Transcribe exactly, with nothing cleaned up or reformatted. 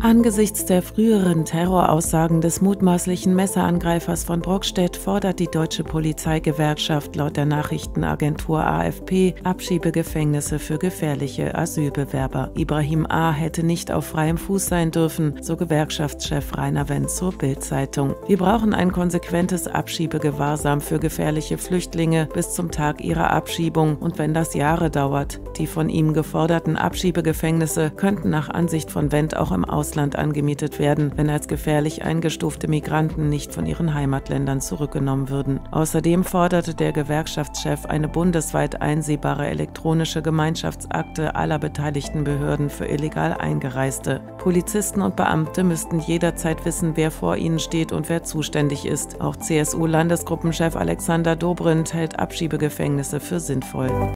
Angesichts der früheren Terroraussagen des mutmaßlichen Messerangreifers von Brockstedt fordert die deutsche Polizeigewerkschaft laut der Nachrichtenagentur A F P Abschiebegefängnisse für gefährliche Asylbewerber. Ibrahim A. hätte nicht auf freiem Fuß sein dürfen, so Gewerkschaftschef Rainer Wendt zur Bild-Zeitung. Wir brauchen ein konsequentes Abschiebegewahrsam für gefährliche Flüchtlinge bis zum Tag ihrer Abschiebung, und wenn das Jahre dauert. Die von ihm geforderten Abschiebegefängnisse könnten nach Ansicht von Wendt auch im Ausland angemietet werden, wenn als gefährlich eingestufte Migranten nicht von ihren Heimatländern zurückgenommen würden. Außerdem forderte der Gewerkschaftschef eine bundesweit einsehbare elektronische Gemeinschaftsakte aller beteiligten Behörden für illegal Eingereiste. Polizisten und Beamte müssten jederzeit wissen, wer vor ihnen steht und wer zuständig ist. Auch C S U-Landesgruppenchef Alexander Dobrindt hält Abschiebegefängnisse für sinnvoll.